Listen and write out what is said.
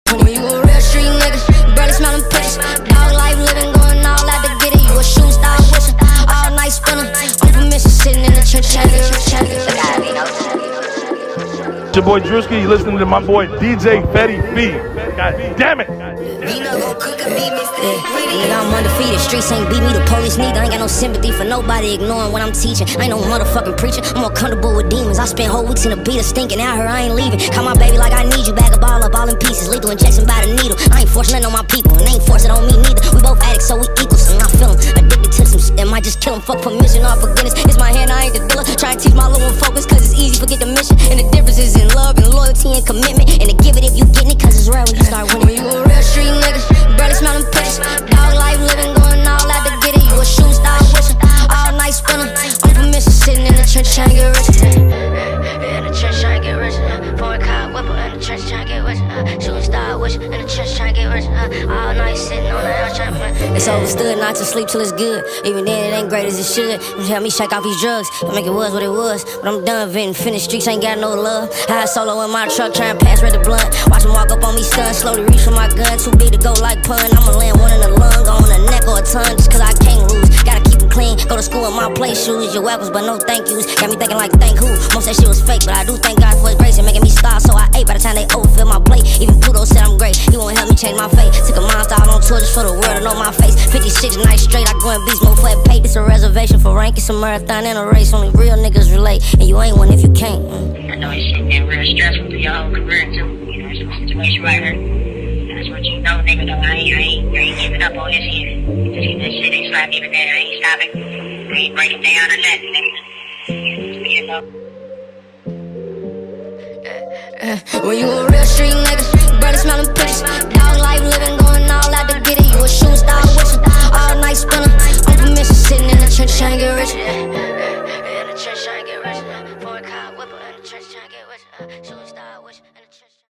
When you a real street nigga, barely smelling pitches. Dog life living, going all out to get it. You a shooting star wishing, all night spinner. On permission, sitting in the church, trying to get rich. It's your boy Drewski, you listening to my boy DJ Fetty V. God damn it! Nigga, I'm undefeated. Streets ain't beat me, the police neither. I ain't got no sympathy for nobody ignoring what I'm teaching. I ain't no motherfucking preacher. I'm more comfortable with demons. I spent whole weeks in a beater stinking out here. I ain't leaving. Call my baby like I need you. Bag a ball up all in pieces. Lethal injection by the needle. I ain't forcing nothing on my people, and they ain't forcing it on me neither. We both addicts, so we equals. And I feel them addicted to some shit that might just kill them. Fuck permission or forgiveness. It's my hand, I ain't the dealer. Try to teach my little one focus, cause it's easy. Forget the mission. And the difference is in love and loyalty and commitment. And to give it if you getting it, cause it's rare when you start winning. When you a real street nigga, barely smelling pitches. Dog life living, going all out to get it. You a shooting star wishing, all night spinner. On permission, sitting in the church trying to get rich. In the church trying to get rich. Foreign car whipper in the church trying to get rich. Shooting star wishing, in the church trying to get rich. All night sitting on the house trying to. It's overstood not to sleep till it's good. Even then it ain't great as it should. Help me shake off these drugs and make it was what it was. But I'm done venting, finished streets ain't got no love. High solo in my truck trying to pass red the blunt. Watch him walk up on me stun, slowly reach for my gun. Too big to go like pun. I'ma land one in the lung, on the neck or a tongue, just cause I can't lose. Gotta keep them clean, go to school in my play shoes. Your weapons but no thank yous. Got me thinking like thank who. Most that shit was fake, but I do thank God for his grace and making me starve, so I ate by the time they overfill my plate. Even Pluto said I'm great, he won't help me change my fate. Took a monster out on tour just for the world to know my face. 56 nights straight, I go in beast mode for that pay. It's a reservation for rank, it's a marathon and a race. Only real niggas relate, and you ain't one if you can't. I know it's been real stressful through your whole career too. You know, it's a situation right here. That's what you know, nigga, though. I ain't giving up on this here. This shit ain't slapping even there. I ain't stopping. I ain't breaking down or nothing, nigga. You know. When you a real street nigga, barely smelling pitches. Dog life living, going all out to get it. You a shooting star wishing, all night spinner. On permission, sitting in the church trying to get rich. In the church trying to get rich. Foreign car whipper in the church trying to get rich. Shooting star wishing.